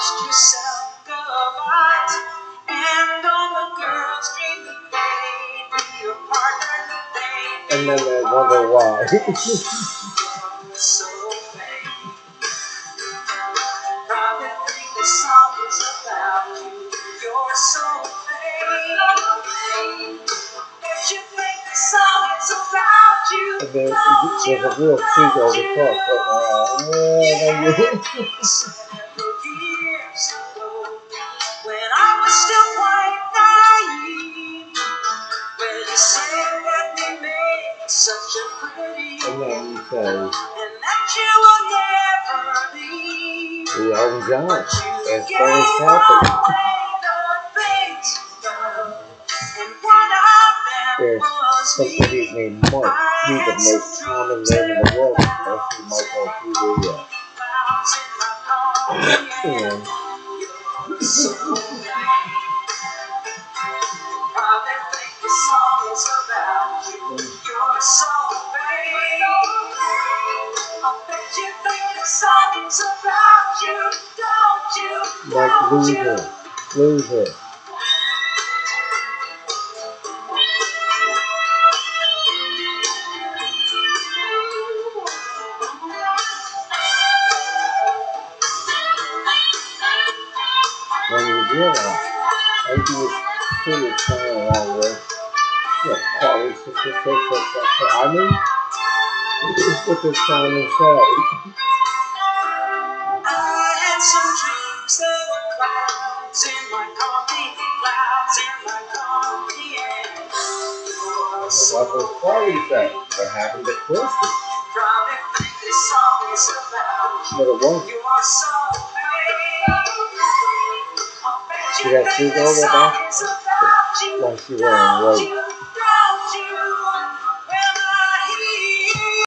ask yourself goodbye, and all the girls dream that they'd be your partner. And then they wonder why. So vain. Probably think the song is about you. You're so vain. If you think the song is about you, And then there's a real treat over the top. Several years ago, when I was still quite naive, when you said that we made such a pretty, and then you say, and that you will never leave. we always are. But you It's gave always away happening. the things you love, and one of them There's was somebody me. named Mark. He's the most common name in the world. Especially Michael Julia. And So probably think the song is about you. You're so vain. I bet you think the song is about you. Don't you? Mike Don't you? Loser. When you realize, and he was pretty playing around with, Carly Sister I mean, what they're trying to say. I had some dreams that were clouds in my coffee, clouds in my coffee, and you're so What was Carly say? What happened to Christy? probably think this song is about you. But it wasn't. You are so vain. I bet See that you think seagull this go song back? is about you. Like she wearing white.